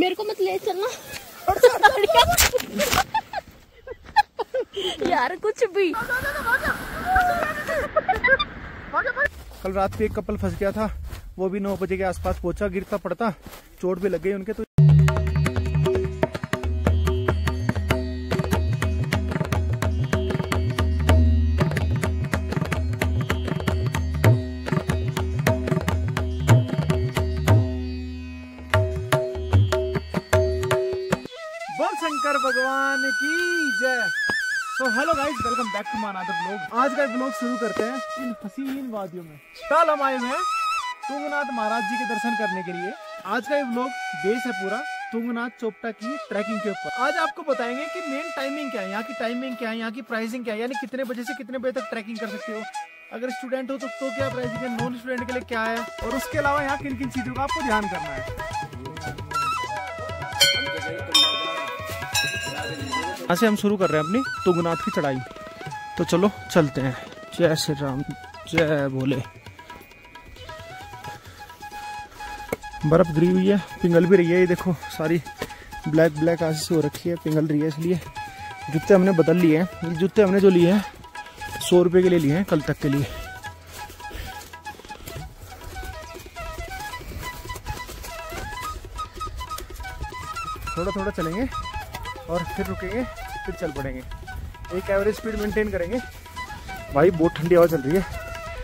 मेरे को मत ले चलना यार कुछ भी। कल रात पे एक कपल फंस गया था, वो भी 9 बजे के आसपास पहुंचा, गिरता पड़ता चोट भी लग गई उनके। तो बोल शंकर भगवान की जय। तो hello guys, welcome back to my another vlog. आज का व्लॉग शुरू करते हैं इन हसीन वादियों में। कल हम आए हैं तुंगनाथ महाराज जी के दर्शन करने के लिए। आज का ये व्लॉग बेस है पूरा तुंगनाथ चोपटा की ट्रैकिंग के ऊपर। आज आपको बताएंगे कि मेन टाइमिंग क्या है, यहाँ की टाइमिंग क्या है, यहाँ की प्राइसिंग क्या है, यानी कितने बजे से कितने बजे तक ट्रैकिंग कर सकते हो। अगर स्टूडेंट हो तो क्या प्राइसिंग है, नॉन स्टूडेंट के लिए क्या है, और उसके अलावा यहाँ किन किन चीजों का आपको ध्यान करना है। यहाँ से हम शुरू कर रहे हैं अपनी तुंगनाथ की चढ़ाई। तो चलो चलते हैं। जय श्री राम, जय भोले। बर्फ गिरी हुई है, पिघल भी रही है, ये देखो सारी ब्लैक ब्लैक आशीष हो रखी है, पिघल रही है। इसलिए जूते हमने बदल लिए हैं। ये जूते हमने जो लिए हैं 100 रुपये के लिए लिए हैं, कल तक के लिए। थोड़ा थोड़ा चलेंगे और फिर रुकेंगे, फिर चल पड़ेंगे। एक एवरेज स्पीड मेंटेन करेंगे। भाई बहुत ठंडी हवा चल रही है,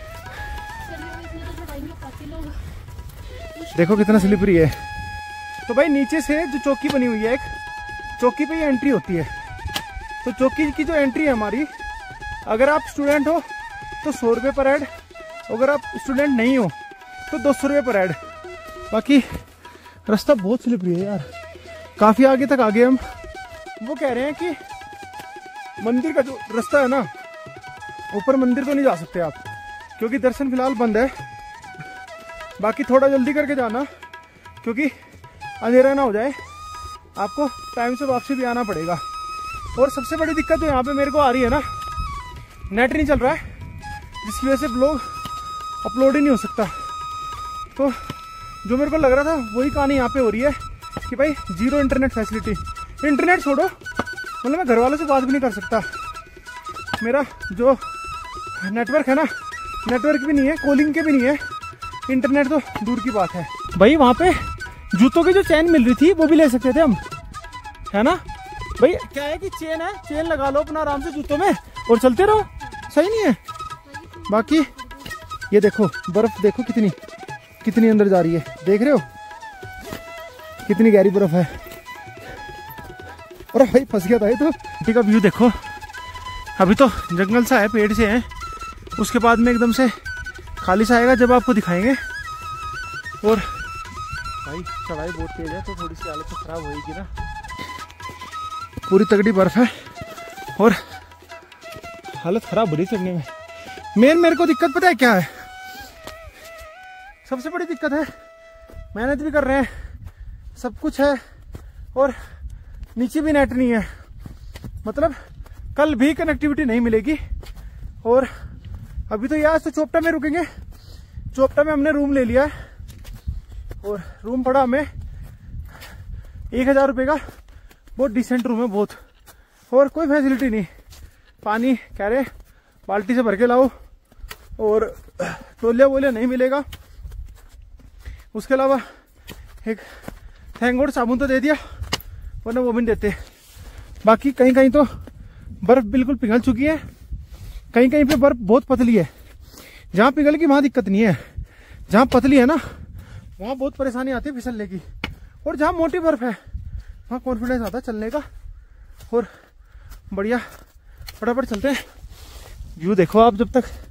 देखो कितना स्लिपरी है। तो भाई नीचे से जो चौकी बनी हुई है, एक चौकी पे ही एंट्री होती है। तो चौकी की जो एंट्री है हमारी, अगर आप स्टूडेंट हो तो 100 रुपये पर हेड, अगर आप स्टूडेंट नहीं हो तो 200 रुपये पर हेड। बाकी रास्ता बहुत स्लिपरी है यार, काफ़ी आगे तक आ गए हम। वो कह रहे हैं कि मंदिर का जो रास्ता है ना, ऊपर मंदिर तो नहीं जा सकते आप, क्योंकि दर्शन फिलहाल बंद है। बाकी थोड़ा जल्दी करके जाना, क्योंकि अंधेरा ना हो जाए, आपको टाइम से वापसी भी आना पड़ेगा। और सबसे बड़ी दिक्कत तो यहाँ पे मेरे को आ रही है ना, नेट नहीं चल रहा है, जिसकी वजह से ब्लॉग अपलोड ही नहीं हो सकता। तो जो मेरे को लग रहा था वही कहानी यहाँ पे हो रही है कि भाई जीरो इंटरनेट फैसिलिटी। इंटरनेट छोड़ो, मतलब मैं घर वालों से बात भी नहीं कर सकता। मेरा जो नेटवर्क है ना, नेटवर्क भी नहीं है, कॉलिंग के भी नहीं है, इंटरनेट तो दूर की बात है। भाई वहाँ पे जूतों की जो चेन मिल रही थी वो भी ले सकते थे हम, है ना भाई। क्या है कि चेन है, चेन लगा लो अपना आराम से जूतों में और चलते रहो, सही नहीं है। बाकी ये देखो बर्फ, देखो कितनी कितनी अंदर जा रही है, देख रहे हो कितनी गहरी बर्फ है। और भाई फंस गया था ये तो। ठीक है, व्यू देखो, अभी तो जंगल सा है, पेड़ से है, उसके बाद में एकदम से खाली सा आएगा जब आपको दिखाएंगे। और भाई चढ़ाई बहुत तेज है, तो थोड़ी सी हालत तो खराब होगी ना, पूरी तगड़ी बर्फ है और हालत खराब हो रही चढ़ने में। मेरे को दिक्कत पता है क्या है, सबसे बड़ी दिक्कत है मेहनत भी कर रहे हैं, सब कुछ है, और नीचे भी नेट नहीं है। मतलब कल भी कनेक्टिविटी नहीं मिलेगी। और अभी तो यहाँ तो चोपटा में रुकेंगे। चोपटा में हमने रूम ले लिया है, और रूम पड़ा हमें 1000 रुपये का, बहुत डिसेंट रूम है बहुत, और कोई फैसिलिटी नहीं। पानी कह रहे बाल्टी से भर के लाओ, और तौलिया वोलिया नहीं मिलेगा। उसके अलावा एक थैंक गॉड साबुन तो दे दिया, वरना वो भी नहीं देते। बाकी कहीं कहीं तो बर्फ बिल्कुल पिघल चुकी है, कहीं कहीं पे बर्फ बहुत पतली है। जहाँ पिघलेगी वहाँ दिक्कत नहीं है, जहाँ पतली है ना वहाँ बहुत परेशानी आती है फिसलने की। और जहाँ मोटी बर्फ है वहाँ कॉन्फिडेंस आता है चलने का। और बढ़िया फटाफट चलते हैं। व्यू देखो आप जब तक।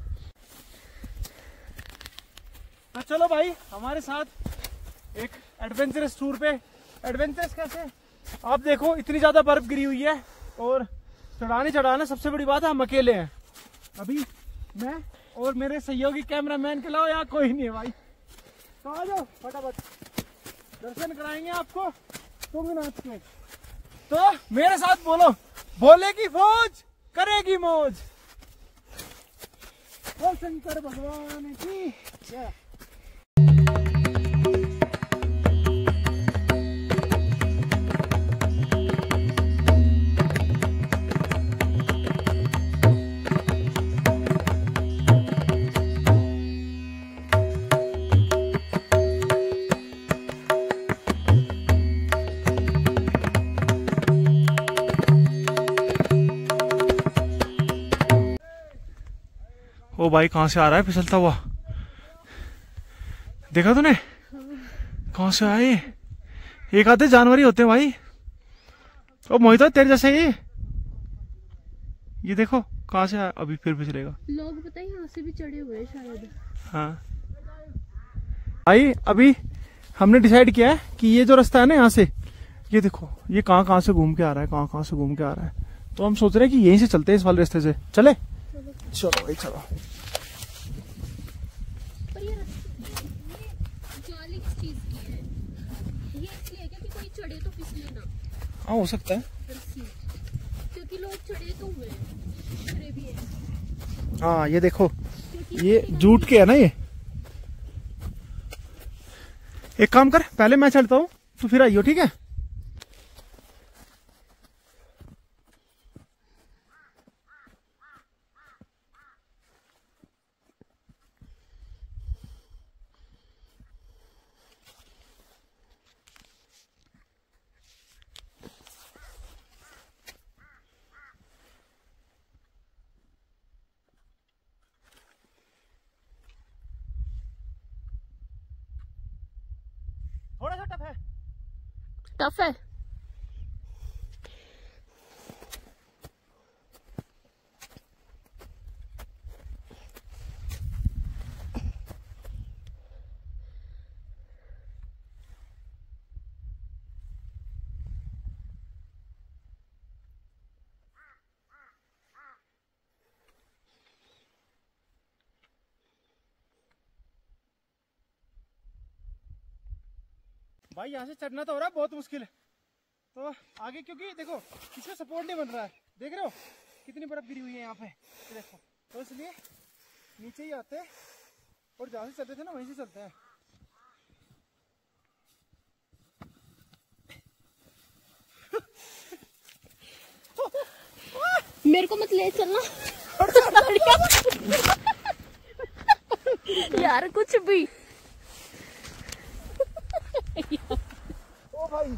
चलो भाई हमारे साथ एक एडवेंचरस टूर पे। एडवेंचरस कैसे, आप देखो इतनी ज्यादा बर्फ गिरी हुई है, और चढ़ाना सबसे बड़ी बात है, हम अकेले हैं अभी, मैं और मेरे सहयोगी कैमरामैन के अलावा यहाँ कोई नहीं है भाई। तो आ जाओ फटाफट, दर्शन कराएंगे आपको तुंगनाथ के। तो मेरे साथ बोलो, बोलेगी फौज करेगी मौज। बोल शंकर भगवान की जय। ओ भाई कहाँ से आ रहा है फिसलता हुआ, देखा तूने? कहाँ से आए? एक आधे जानवर ही होते हैं भाई। ओ मोहित तेरे जैसे ये देखो कहाँ से आया, अभी फिर फिसलेगा। लोग पता है यहाँ से भी चढ़े हुए हैं शायद। हाँ भाई अभी हमने डिसाइड किया है कि ये जो रास्ता है ना यहाँ से, ये देखो ये कहाँ से घूम के आ रहा है, कहाँ से घूम के आ रहा है। तो हम सोच रहे हैं कि यहीं से चलते हैं, इस वाले रास्ते से। चले चलो भाई चलो। पर ये जाली किस चीज की है? ये इसलिए है क्या कि कोई चढ़े तो फिसले ना? हाँ हो सकता है, क्योंकि लोग चढ़े तो हुए हैं भी है। हाँ ये देखो ये जूट के है ना ये। एक काम कर, पहले मैं चढ़ता हूँ तो फिर आइयो, ठीक है? थोड़ा सा टफ है। टफ है। भाई यहाँ से चढ़ना तो हो रहा है बहुत मुश्किल है, तो आगे क्योंकि देखो इसमें सपोर्ट नहीं बन रहा है, देख रहे हो कितनी बर्फ गिरी हुई है यहाँ पे, देखो। तो इसलिए नीचे ही आते हैं और जहाँ से चलते थे ना वहीं से चलते हैं। मेरे को मत ले चलना यार कुछ भी। ओ भाई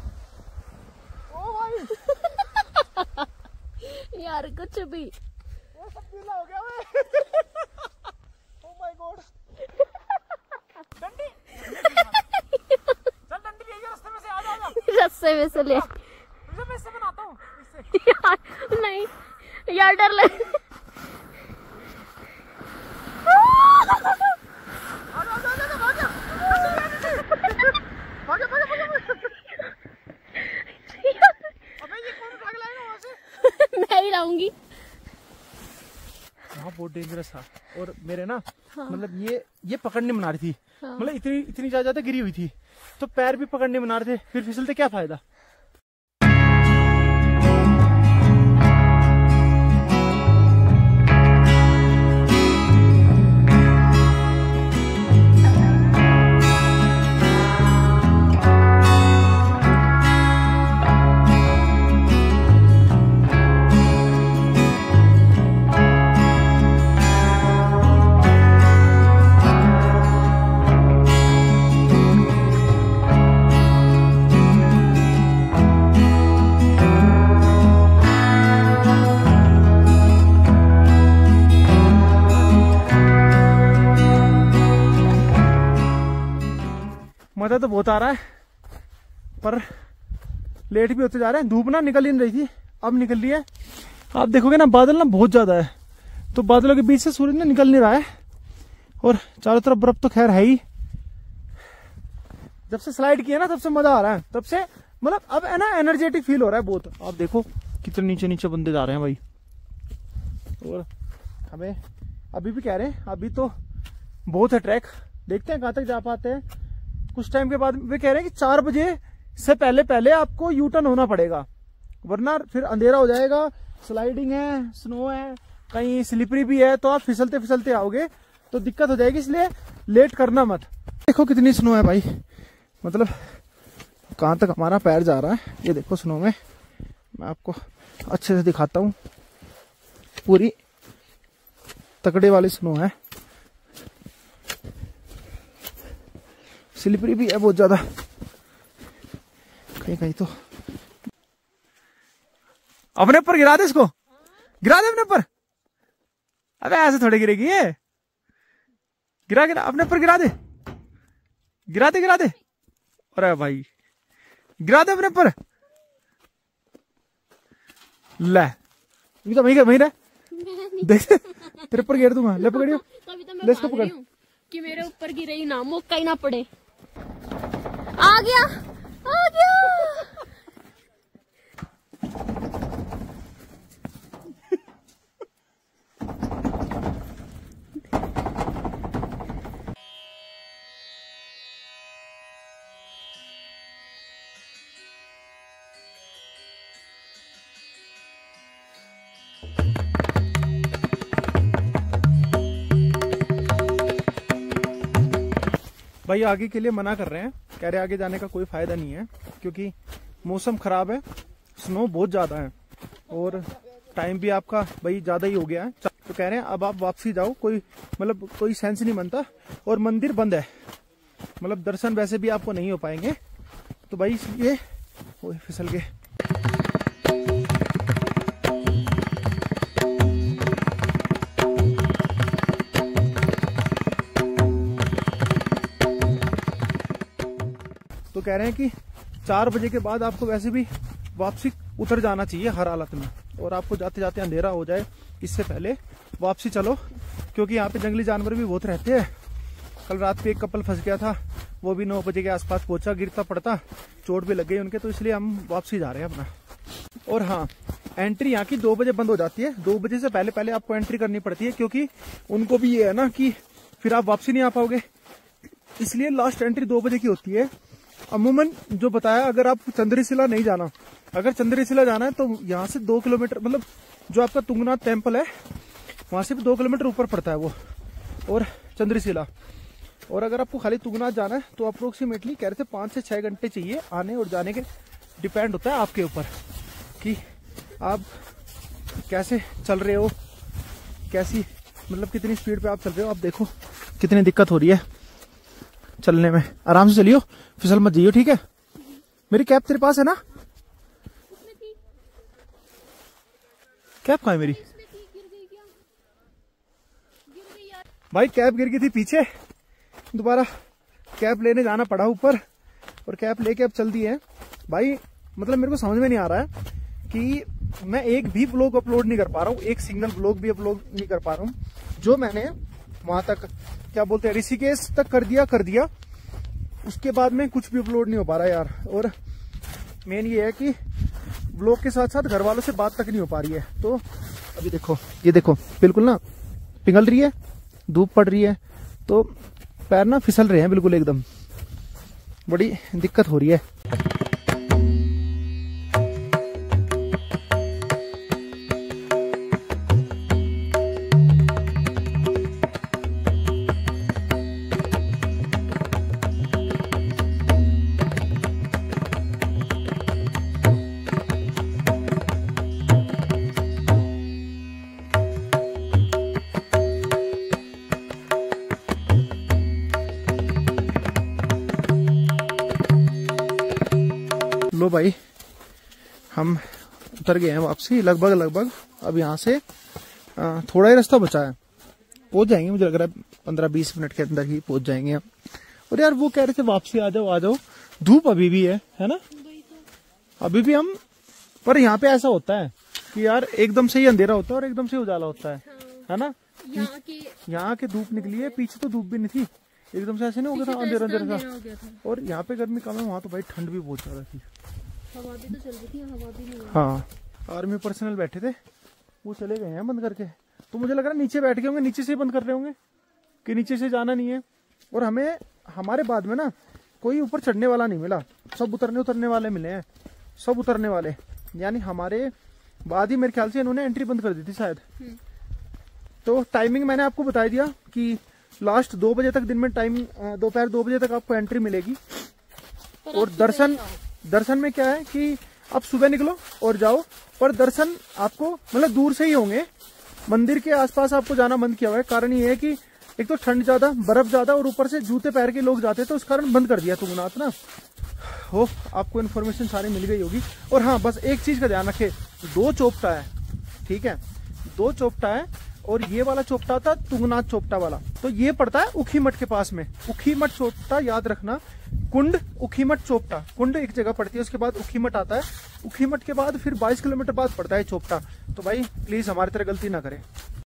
यार कुछ भी। ये सब पीला हो गया मैं। Oh my God. डंडी चल, डंडी ले रास्ते में से, आ जा। रास्ते में से ले, तुझे मैं इससे बनाता हूँ यार नहीं यार डर लग। मैं ही लाऊंगी। हाँ बहुत डेंजरस था, और मेरे ना हाँ। मतलब ये पकड़ने बना रही थी, हाँ। मतलब इतनी ज्यादा गिरी हुई थी तो पैर भी पकड़ने बना रहे थे, फिर फिसलते क्या फायदा। मजा तो बहुत आ रहा है पर लेट भी होते जा रहे हैं। धूप ना निकल ही नहीं रही थी, अब निकल रही है। आप देखोगे ना बादल ना बहुत ज्यादा है, तो बादलों के बीच से सूरज ना निकल नहीं रहा है, और चारों तरफ बर्फ तो खैर है ही। जब से स्लाइड किया ना तब से मजा आ रहा है, तब से मतलब अब है ना एनर्जेटिक फील हो रहा है बहुत। आप देखो कितने नीचे नीचे बंदे जा रहे हैं भाई, और हमें अभी भी कह रहे हैं अभी तो बहुत है ट्रैक, देखते हैं कहाँ तक जा पाते हैं। कुछ टाइम के बाद वे कह रहे हैं कि 4 बजे से पहले आपको यू टर्न होना पड़ेगा, वरना फिर अंधेरा हो जाएगा। स्लाइडिंग है, स्नो है, कहीं स्लिपरी भी है, तो आप फिसलते फिसलते आओगे तो दिक्कत हो जाएगी, इसलिए लेट करना मत। देखो कितनी स्नो है भाई, मतलब कहाँ तक हमारा पैर जा रहा है। ये देखो स्नो में, मैं आपको अच्छे से दिखाता हूँ, पूरी तकड़े वाली स्नो है, स्लिपरी भी है बहुत ज्यादा, कहीं कहीं तो। अपने ऊपर गिरा दे इसको, गिरा दे अपने ऊपर। अबे ऐसे थोड़े गिरेगी ये। गिरा गिरा अपने ऊपर गिरा दे, गिरा दे गिरा दे। अरे भाई गिरा दे अपने ऊपर। ले ये तो वहीं रह, देख तेरे ऊपर गिर दूंगा। ले पकड़ियो, तभी तो मैं ले इसको भाग रही पकड़। हूँ कि मेरे ऊपर गिरे ही ना, मौका ही ना पड़े। आ गया आ गया। भाई आगे के लिए मना कर रहे हैं, कह रहे आगे जाने का कोई फायदा नहीं है क्योंकि मौसम खराब है, स्नो बहुत ज्यादा है और टाइम भी आपका भाई ज्यादा ही हो गया है। तो कह रहे हैं अब आप वापसी जाओ, कोई मतलब कोई सेंस नहीं बनता और मंदिर बंद है, मतलब दर्शन वैसे भी आपको नहीं हो पाएंगे। तो भाई इसलिए ओए फिसल गए। तो कह रहे हैं कि 4 बजे के बाद आपको वैसे भी वापसी उतर जाना चाहिए हर हालत में, और आपको जाते जाते अंधेरा हो जाए इससे पहले वापसी चलो, क्योंकि यहाँ पे जंगली जानवर भी बहुत रहते हैं। कल रात पे एक कपल फंस गया था, वो भी 9 बजे के आसपास पहुंचा, गिरता पड़ता चोट भी लग गई उनके, तो इसलिए हम वापसी जा रहे हैं अपना। और हाँ, एंट्री यहाँ की 2 बजे बंद हो जाती है, 2 बजे से पहले पहले आपको एंट्री करनी पड़ती है, क्योंकि उनको भी ये है ना कि फिर आप वापसी नहीं आ पाओगे, इसलिए लास्ट एंट्री 2 बजे की होती है। अमूमन जो बताया, अगर आप चंद्रशिला नहीं जाना, अगर चंद्रशिला जाना है तो यहाँ से 2 किलोमीटर, मतलब जो आपका तुंगनाथ टेम्पल है वहां से भी 2 किलोमीटर ऊपर पड़ता है वो, और चंद्रशिला। और अगर आपको खाली तुंगनाथ जाना है तो अप्रोक्सीमेटली कह रहे थे 5 से 6 घंटे चाहिए आने और जाने के, डिपेंड होता है आपके ऊपर कि आप कैसे चल रहे हो, कैसी मतलब कितनी स्पीड पे आप चल रहे हो। आप देखो कितनी दिक्कत हो रही है चलने में, आराम से चलियो, फिसल मत जाइयो, ठीक है। मेरी कैप तेरे पास है ना? कैप कहाँ है मेरी? भाई कैप गिर गई थी पीछे, दोबारा कैप लेने जाना पड़ा ऊपर, और कैप लेके अब चल दी है भाई। मतलब मेरे को समझ में नहीं आ रहा है कि मैं एक भी व्लॉग अपलोड नहीं कर पा रहा हूँ, एक सिंगल व्लॉग भी अपलोड नहीं कर पा रहा हूँ। जो मैंने वहां तक क्या बोलते हैं ऋषिकेश तक कर दिया, उसके बाद में कुछ भी अपलोड नहीं हो पा रहा है यार। और मेन ये है कि व्लॉग के साथ साथ घर वालों से बात तक नहीं हो पा रही है। तो अभी देखो, ये देखो बिल्कुल ना पिघल रही है, धूप पड़ रही है, तो पैर ना फिसल रहे हैं बिल्कुल एकदम, बड़ी दिक्कत हो रही है। लो भाई हम उतर गए हैं वापसी लगभग। अब यहाँ से थोड़ा ही रास्ता बचा है, पहुंच जाएंगे, मुझे लग रहा है 15-20 मिनट के अंदर ही पहुंच जाएंगे हम। और यार वो कह रहे थे वापसी आ जाओ, धूप अभी भी है ना, अभी भी हम, पर यहाँ पे ऐसा होता है कि यार एकदम से ही अंधेरा होता है और एकदम से उजाला होता है ना। यहाँ के धूप निकली है, पीछे तो धूप भी नहीं थी, एकदम से ऐसे नहीं हो गया था अंधेरा था। और यहाँ पे गर्मी कम है, वहाँ तो भाई ठंड भी बहुत ज्यादा थी, हवा भी तो चल रही थी, हवा भी नहीं है। हाँ, आर्मी पर्सनल बैठे थे, वो चले गए हैं बंद करके। तो मुझे लग रहा है नीचे बैठ गए होंगे, नीचे से बंद कर रहे होंगे कि नीचे से जाना नहीं है। और हमें हमारे बाद में ना कोई ऊपर चढ़ने वाला नहीं मिला, सब उतरने वाले मिले हैं, सब उतरने वाले, यानी हमारे बाद ही मेरे ख्याल से इन्होंने एंट्री बंद कर दी थी शायद। तो टाइमिंग मैंने आपको बता दिया कि लास्ट 2 बजे तक दिन में टाइम, दोपहर 2 बजे तक आपको एंट्री मिलेगी। और दर्शन में क्या है कि आप सुबह निकलो और जाओ, पर दर्शन आपको मतलब दूर से ही होंगे, मंदिर के आसपास आपको जाना बंद किया हुआ है। कारण ये है कि एक तो ठंड ज्यादा, बर्फ ज्यादा, और ऊपर से जूते पैर के लोग जाते हैं, तो उस कारण बंद कर दिया तुंगनाथ ना। हो आपको इन्फॉर्मेशन सारी मिल गई होगी। और हाँ, बस एक चीज का ध्यान रखे, 2 चौपटा है, ठीक है, 2 चौपटा है, और ये वाला चोपटा होता है तुंगनाथ चोपटा वाला। तो ये पड़ता है उखीमठ के पास में। उखीमठ चोपटा याद रखना, कुंड उखीमठ चोपटा, कुंड एक जगह पड़ती है, उसके बाद उखीमठ आता है, उखीमठ के बाद फिर 22 किलोमीटर बाद पड़ता है चोपटा। तो भाई प्लीज हमारी तरह गलती ना करें।